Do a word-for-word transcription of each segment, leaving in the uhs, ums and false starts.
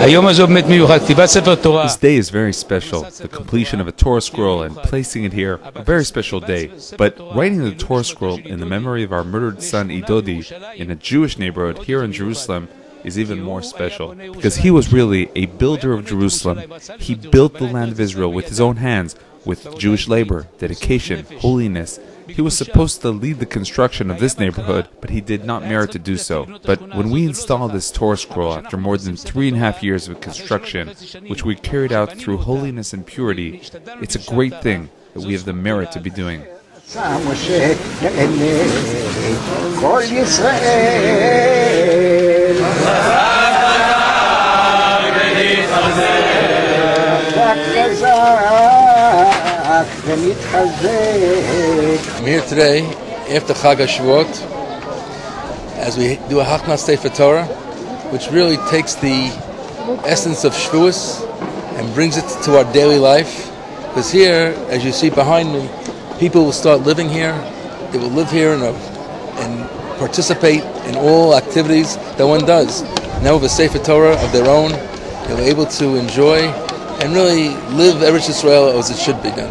This day is very special, the completion of a Torah scroll and placing it here, a very special day. But writing the Torah scroll in the memory of our murdered son Idodi in a Jewish neighborhood here in Jerusalem is even more special, because he was really a builder of Jerusalem. He built the land of Israel with his own hands, with Jewish labor, dedication, holiness. He was supposed to lead the construction of this neighborhood, but he did not merit to do so. But when we install this Torah scroll after more than three and a half years of construction, which we carried out through holiness and purity, it's a great thing that we have the merit to be doing. I'm here today after Chag HaShavuot as we do a Hachnas Sefer Torah, which really takes the essence of Shavuos and brings it to our daily life. Because here, as you see behind me, people will start living here. They will live here and, uh, and participate in all activities that one does. Now with a Sefer Torah of their own, they'll be able to enjoy and really live Eretz Yisrael as it should be done.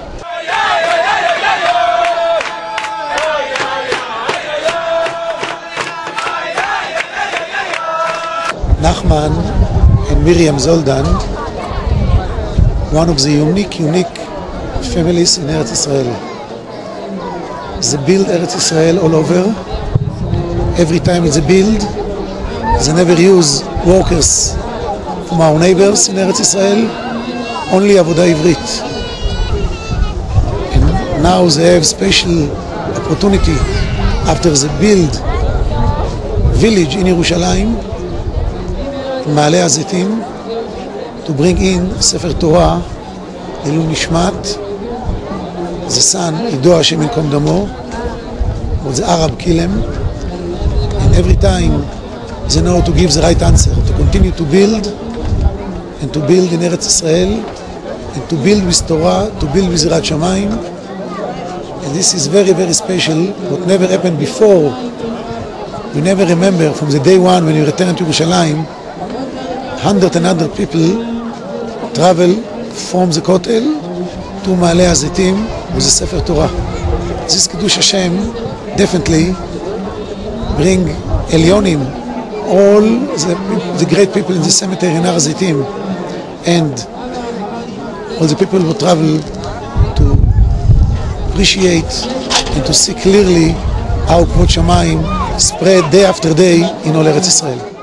Nachman and Miriam Zoldan, one of the unique, unique families in Eretz Israel. They build Eretz Israel all over. Every time it's a build, they never use workers from our neighbors in Eretz Israel, only Avodah Ivrit. And now they have special opportunity after they build village in Yerushalayim, Ma'ale HaZeitim, to bring in Sefer Torah, Ilul Nishmat, the son, Ido Hashem Yilkom Damo, with the Arab Kilem, and every time they know to give the right answer, to continue to build, and to build in Eretz Israel, and to build with Torah, to build with Yirat Shamayim. And this is very, very special, what never happened before. We never remember from the day one when you return to Yerushalayim, hundred and hundred people travel from the Kotel to Ma'ale HaZeitim with the Sefer Torah. This Kiddush Hashem definitely bring Elyonim, all the, the great people in the cemetery in Har HaZeitim, and all the people who travel to appreciate and to see clearly how Kvod Shamayim spread day after day in all Eretz Israel.